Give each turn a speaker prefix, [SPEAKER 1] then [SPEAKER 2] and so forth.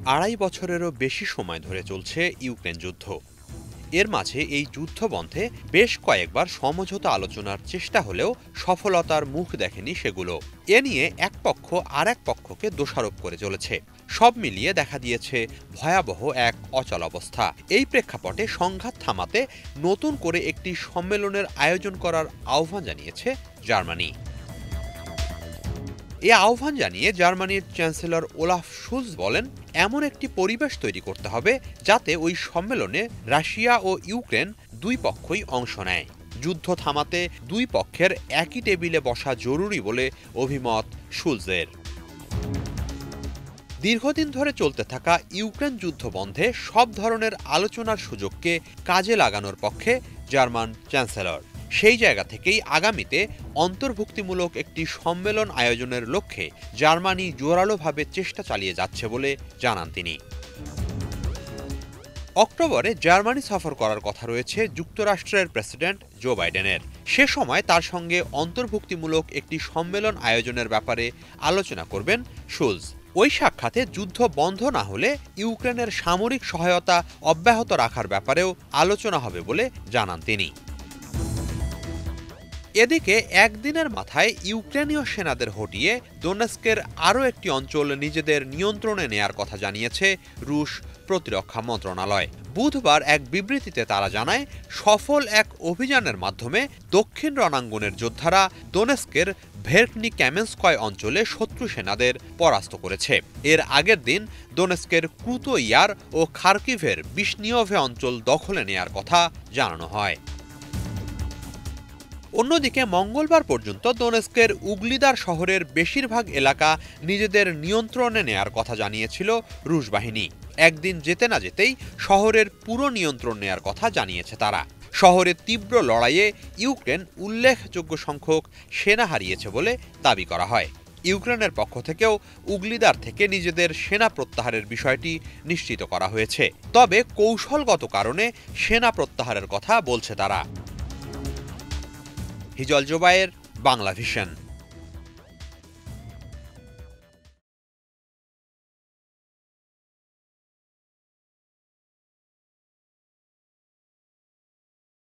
[SPEAKER 1] আড়াই বছরেরও বেশি সময় ধরে চলছে ইউক্রেন যুদ্ধ। এর মাঝে এই যুদ্ধ বন্ধে বেশ কয়েকবার সমঝোতা আলোচনার চেষ্টা হলেও সফলতার মুখ দেখেনি সেগুলো। এ নিয়ে এক পক্ষ আর এক পক্ষকে দোষারোপ করে চলেছে। সব মিলিয়ে দেখা দিয়েছে ভয়াবহ এক অচলাবস্থা। এই প্রেক্ষাপটে সংঘাত থামাতে নতুন করে একটি সম্মেলনের আয়োজন করার আহ্বান জানিয়েছে জার্মানি। এ আহ্বান জানিয়ে জার্মানির চ্যান্সেলর ওলাফ শুলজ বলেন, এমন একটি পরিবেশ তৈরি করতে হবে যাতে ওই সম্মেলনে রাশিয়া ও ইউক্রেন দুই পক্ষই অংশ নেয়। যুদ্ধ থামাতে দুই পক্ষের একই টেবিলে বসা জরুরি বলে অভিমত শুলজের। দীর্ঘদিন ধরে চলতে থাকা ইউক্রেন যুদ্ধ বন্ধে সব ধরনের আলোচনার সুযোগকে কাজে লাগানোর পক্ষে জার্মান চ্যান্সেলর। সেই জায়গা থেকেই আগামীতে অন্তর্ভুক্তিমূলক একটি সম্মেলন আয়োজনের লক্ষ্যে জার্মানি জোরালোভাবে চেষ্টা চালিয়ে যাচ্ছে বলে জানান তিনি। অক্টোবরে জার্মানি সফর করার কথা রয়েছে যুক্তরাষ্ট্রের প্রেসিডেন্ট জো বাইডেনের। সে সময় তার সঙ্গে অন্তর্ভুক্তিমূলক একটি সম্মেলন আয়োজনের ব্যাপারে আলোচনা করবেন শুলজ। ওই সাক্ষাতে যুদ্ধ বন্ধ না হলে ইউক্রেনের সামরিক সহায়তা অব্যাহত রাখার ব্যাপারেও আলোচনা হবে বলে জানান তিনি। এদিকে একদিনের মাথায় ইউক্রেনীয় সেনাদের হটিয়ে দোনেস্কের আরও একটি অঞ্চল নিজেদের নিয়ন্ত্রণে নেয়ার কথা জানিয়েছে রুশ প্রতিরক্ষা মন্ত্রণালয়। বুধবার এক বিবৃতিতে তারা জানায়, সফল এক অভিযানের মাধ্যমে দক্ষিণ রণাঙ্গনের যোদ্ধারা দোনেস্কের ভেরটনি ক্যামেন্সকয় অঞ্চলে শত্রু সেনাদের পরাস্ত করেছে। এর আগের দিন দোনেস্কের ক্রুতো ইয়ার ও খার্কিভের বিশনিয়ভে অঞ্চল দখলে নেয়ার কথা জানানো হয়। অন্যদিকে মঙ্গলবার পর্যন্ত দোনেস্কের উগলিদার শহরের বেশিরভাগ এলাকা নিজেদের নিয়ন্ত্রণে নেয়ার কথা জানিয়েছিল রুশ বাহিনী। একদিন যেতে না যেতেই শহরের পুরো নিয়ন্ত্রণ নেয়ার কথা জানিয়েছে তারা। শহরের তীব্র লড়াইয়ে ইউক্রেন উল্লেখযোগ্য সংখ্যক সেনা হারিয়েছে বলে দাবি করা হয়। ইউক্রেনের পক্ষ থেকেও উগলিদার থেকে নিজেদের সেনা প্রত্যাহারের বিষয়টি নিশ্চিত করা হয়েছে। তবে কৌশলগত কারণে সেনা প্রত্যাহারের কথা বলছে তারা। হিজল জোবায়ের, বাংলা ভিশন।